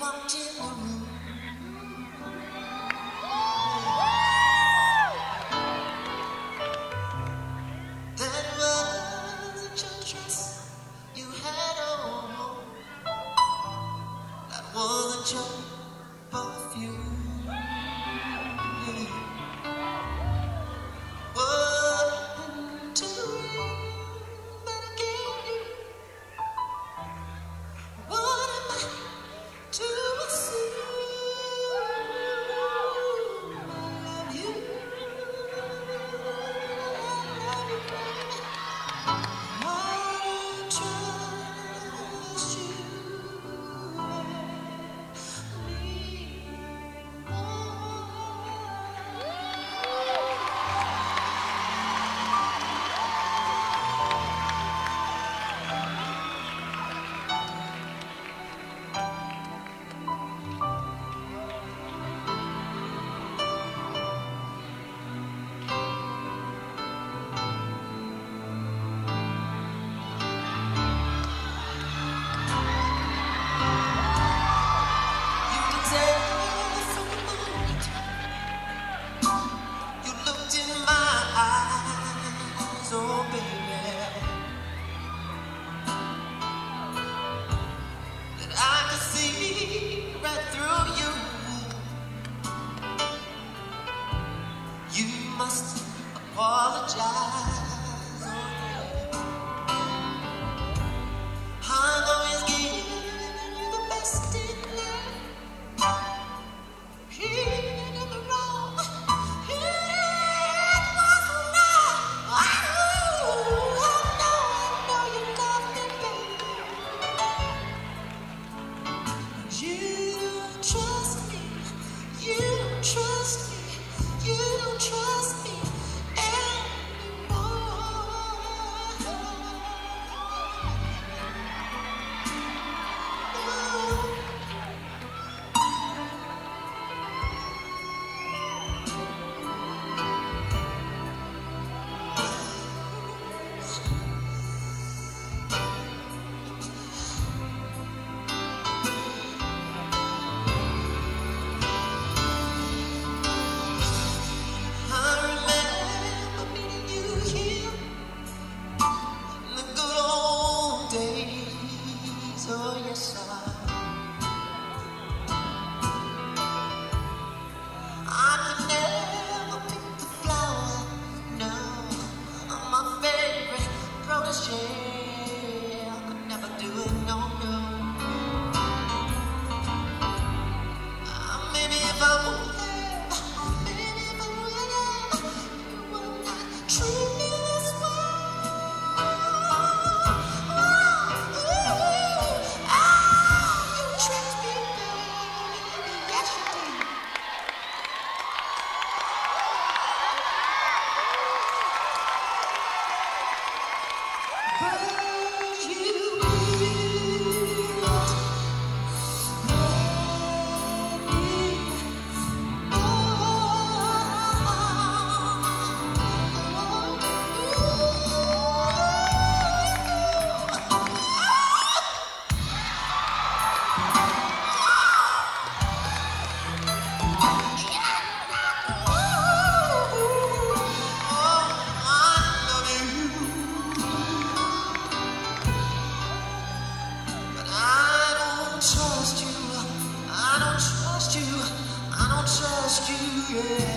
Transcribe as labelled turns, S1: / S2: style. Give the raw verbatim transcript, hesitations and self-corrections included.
S1: walked in the room. That wasn't your dress you had on. That wasn't your perfume. What happened to the ring that I gave you? What am I to receive? I love you. Oh baby, that I can see right through you. You must apologize. Oh, yeah. I'm always giving you the best in life. Here in the wrong. Trust me, you don't trust me anymore. Oh yes, I, I could never pick the flower. No, I'm my favorite protege. I could never do it. No, no. Uh, maybe if I would have, maybe if I would have, you would not treat me this way. Trust you, I don't trust you,